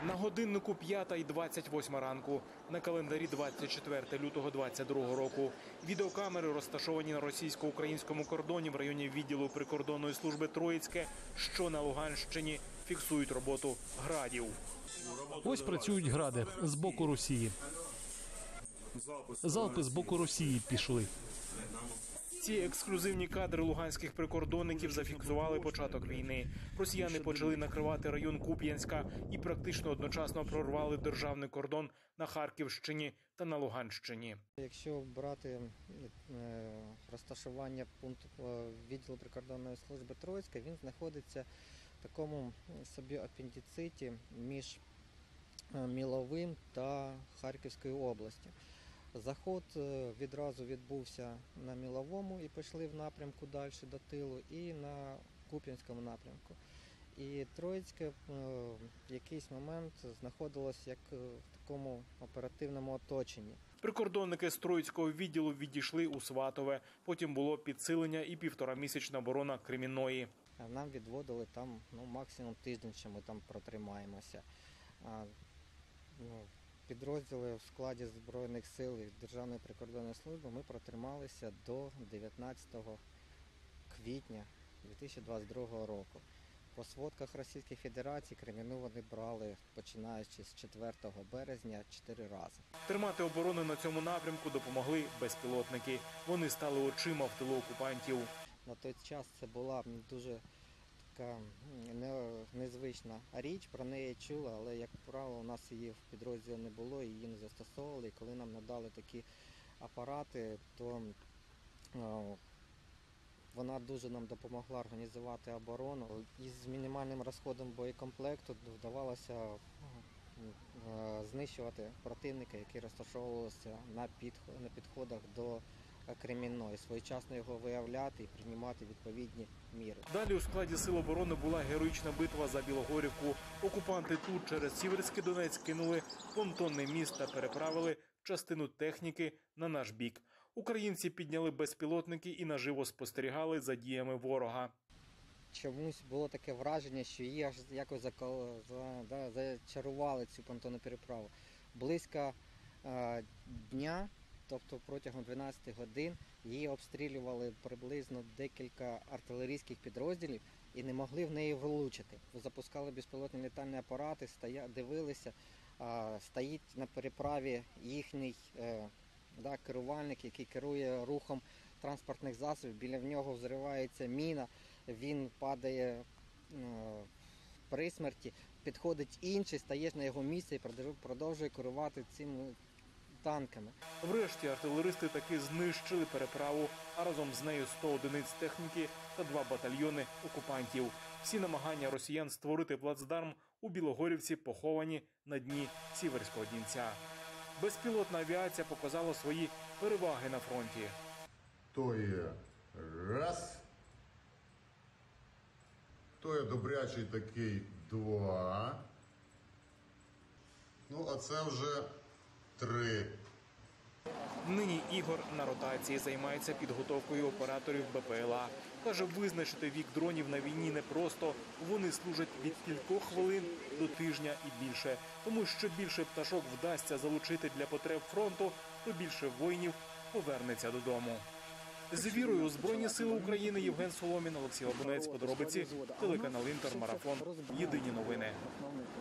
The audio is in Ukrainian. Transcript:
На годиннику 5:28 ранку, на календарі 24 лютого 2022 року. Відеокамери розташовані на російсько-українському кордоні в районі відділу прикордонної служби Троїцьке, що на Луганщині, фіксують роботу градів. Ось працюють гради з боку Росії. Залпи з боку Росії пішли. Ці ексклюзивні кадри луганських прикордонників зафіксували початок війни. Росіяни почали накривати район Куп'янська і практично одночасно прорвали державний кордон на Харківщині та на Луганщині. Якщо брати розташування пункту відділу прикордонної служби Троїцьке, він знаходиться в такому собі апендициті між Міловим та Харківською областю. Заход відразу відбувся на Міловому і пішли в напрямку далі до тилу, і на Куп'янському напрямку. І Троїцьке в якийсь момент знаходилось як в такому оперативному оточенні. Прикордонники з Троїцького відділу відійшли у Сватове. Потім було підсилення і півторамісячна оборона Кремінної. Нам відводили там максимум тиждень, що ми там протримаємося. Підрозділи в складі Збройних сил і Державної прикордонної служби ми протрималися до 19 квітня 2022 року. По сводках Російської Федерації Кремінну вони брали, починаючи з 4 березня, 4 рази. Тримати оборону на цьому напрямку допомогли безпілотники. Вони стали очима в тилу окупантів. На той час це була дуже така незвична річ, про неї чула, але, як правило, у нас її в підрозділі не було, її не застосовували. І коли нам надали такі апарати, то вона дуже нам допомогла організувати оборону. Із мінімальним розходом боєкомплекту вдавалося знищувати противника, який розташовувався на підходах до Кремінної, своєчасно його виявляти і приймати відповідні міри. Далі у складі сил оборони була героїчна битва за Білогорівку. Окупанти тут через Сіверський Донець кинули понтонний міст та переправили частину техніки на наш бік. Українці підняли безпілотники і наживо спостерігали за діями ворога. Чомусь було таке враження, що її аж якось зачарували цю понтонну переправу. Близько дня, тобто протягом 12 годин, її обстрілювали приблизно декілька артилерійських підрозділів і не могли в неї влучити. Запускали безпілотні літальні апарати, дивилися, стоїть на переправі їхній керувальник, який керує рухом транспортних засобів. Біля нього взривається міна, він падає при смерті, підходить інший, стає на його місце і продовжує керувати цими танками. Врешті артилеристи таки знищили переправу, а разом з нею 100 одиниць техніки та 2 батальйони окупантів. Всі намагання росіян створити плацдарм у Білогорівці поховані на дні Сіверського Дінця. Безпілотна авіація показала свої переваги на фронті. То є раз, то є добрячий такий 2, а це вже 3. Нині Ігор на ротації займається підготовкою операторів БПЛА. Каже, визначити вік дронів на війні непросто. Вони служать від кількох хвилин до тижня і більше. Тому що більше пташок вдасться залучити для потреб фронту, то більше воїнів повернеться додому. З вірою у Збройні Сили України Євген Соломін, Олексій Лабунець. Подробиці, телеканал Інтер, Марафон. Єдині новини.